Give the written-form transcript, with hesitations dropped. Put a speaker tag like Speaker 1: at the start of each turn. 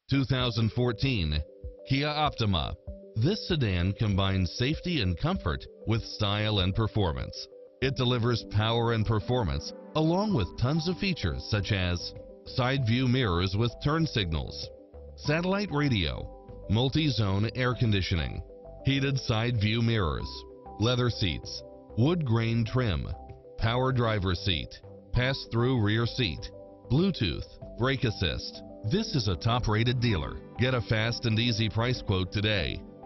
Speaker 1: 2014 Kia Optima. This sedan combines safety and comfort with style and performance. It delivers power and performance along with tons of features such as side view mirrors with turn signals, satellite radio, multi-zone air conditioning, heated side view mirrors, leather seats, wood grain trim, power driver seat, pass-through rear seat, Bluetooth, brake assist. This is a top-rated dealer. Get a fast and easy price quote today.